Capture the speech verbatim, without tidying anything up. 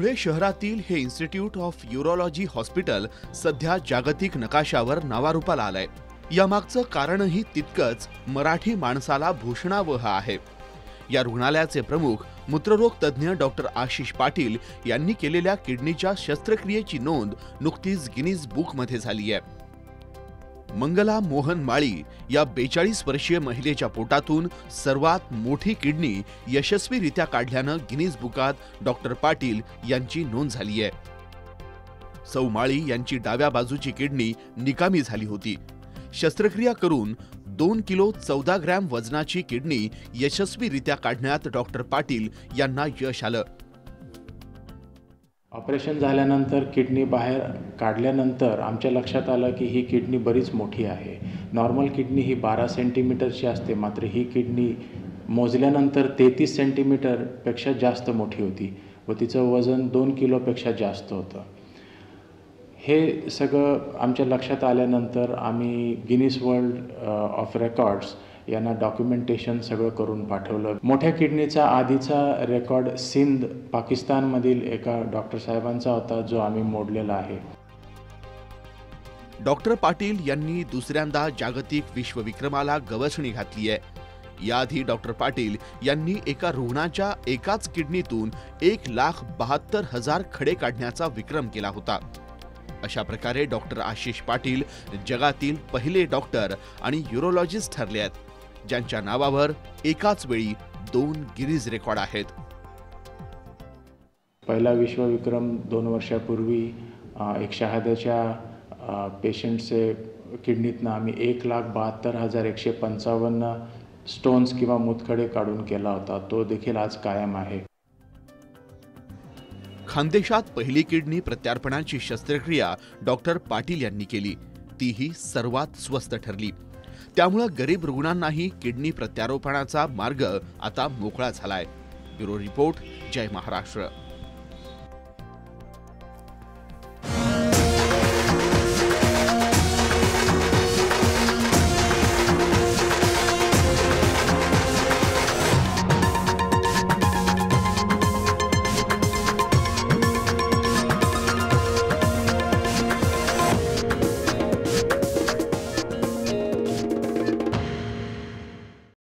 धुळे शहरातील हे institute of urology hospital सध्या जागतिक नकाशावर नावारूपाला आलंय। यामागचं कारणही तितकंच मराठी माणसाला भूषणावह आहे। या रुग्णालयाचे प्रमुख मूत्ररोग तज्ञ डॉक्टर आशिष पाटील यांनी केलेल्या किडनीच्या शस्त्रक्रियेची नोंद नुकतीच गिनीज बुक मध्ये झाली आहे। मंगला मोहन माळी या बेचाळीस वर्षीय महिलेच्या पोटातून सर्वात मोठी किडनी यशस्वीरित्या काढल्यानं गिनीज बुकात डॉक्टर पाटील यांची नोंद झाली आहे। सौ माळी यांची डाव्या बाजूची किडनी निकामी झाली होती। शस्त्रक्रिया करून दोन किलो चौदा ग्रॅम वजनाची किडनी यशस्वीरित्या काढण्यात डॉक्टर पाटील यांना यश आलं। ऑपरेशन झाल्यानंतर किडनी बाहेर काढल्यानंतर आमच्या लक्षात आलं की ही किडनी बरीच मोठी आहे। नॉर्मल किडनी ही बारा सेंटीमीटरची असते, मात्र ही किडनी मोजल्यानंतर तेहतीस सेंटीमीटरपेक्षा जास्त मोठी होती व तिचं वजन दोन किलोपेक्षा जास्त होतं। हे सगळं आमच्या लक्षात आल्यानंतर आम्ही गिनीज वर्ल्ड ऑफ रेकॉर्ड्स यांना डॉक्युमेंटेशन सगळं करून पाठवलं। मोठ्या किडनीचा आधीचा रेकॉर्ड सिंध पाकिस्तानमधील एका डॉक्टर साहेबांचा होता, जो आम्ही मोडलेला आहे। डॉक्टर पाटील यांनी दुसऱ्यांदा जागतिक विश्वविक्रमाला गवसणी घातली आहे। याआधी डॉक्टर पाटील यांनी एका रुग्णाच्या एकाच किडनीतून एक लाख बहात्तर हजार खडे काढण्याचा विक्रम केला होता। अशा प्रकारे डॉक्टर आशिष पाटील जगातील पहिले डॉक्टर आणि यूरोलॉजिस्ट ठरले आहेत, ज्यांच्या नावावर एकाच वेळी दोन गिनीज रेकॉर्ड आहेत। पहिला विश्वविक्रम दोन वर्षापूर्वी एक शहाद्याच्या पेशंटचे किडनीतनं आम्ही एक लाख बहात्तर हजार एकशे पंचावन्न स्टोन्स किंवा मुतखडे काढून केला होता, तो देखील आज कायम आहे। खानदेशात पहिली किडनी प्रत्यार्पणाची शस्त्रक्रिया डॉक्टर पाटील यांनी केली, तीही सर्वात स्वस्त ठरली। त्यामुळे गरीब रुग्णांनाही किडनी प्रत्यारोपणाचा मार्ग आता मोकळा झालाय। ब्युरो रिपोर्ट, जय महाराष्ट्र।